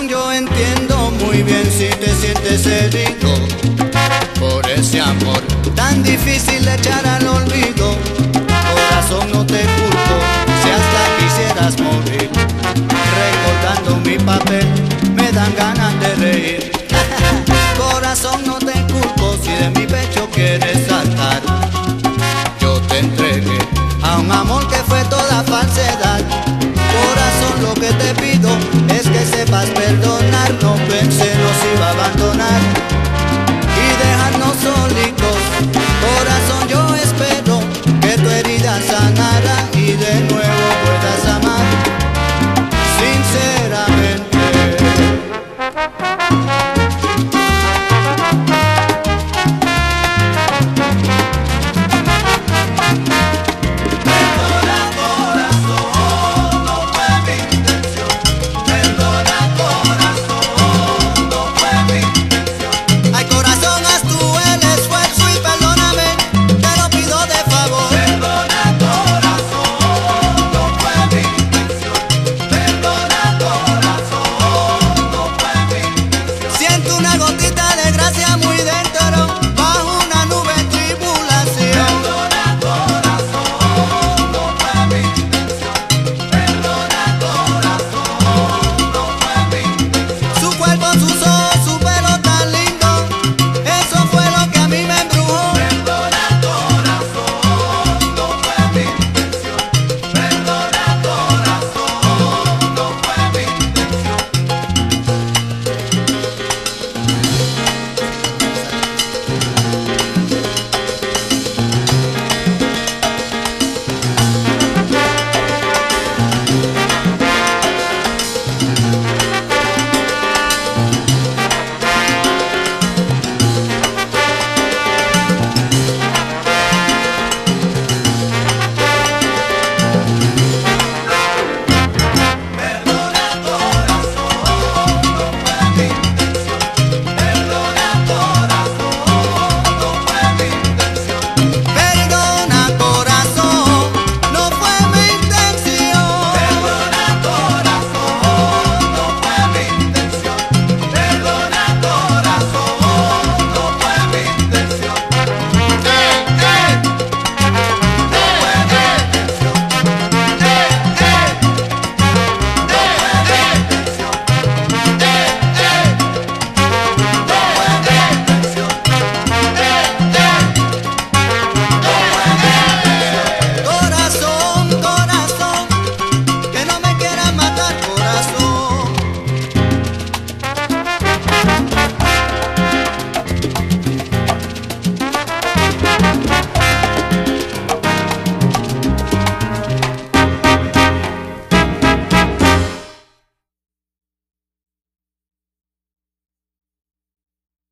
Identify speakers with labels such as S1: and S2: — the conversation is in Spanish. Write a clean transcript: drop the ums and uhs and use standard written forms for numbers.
S1: Corazón, yo entiendo muy bien si te sientes herido por ese amor tan difícil de echar al olvido. Corazón, no te culpo si hasta quisieras morir. Recordando mi papel me dan ganas de reír. Corazón, no te culpo si de mi pecho quieres saltar. Yo te entregué a un amor que fue toda falsedad. Corazón, lo que te pido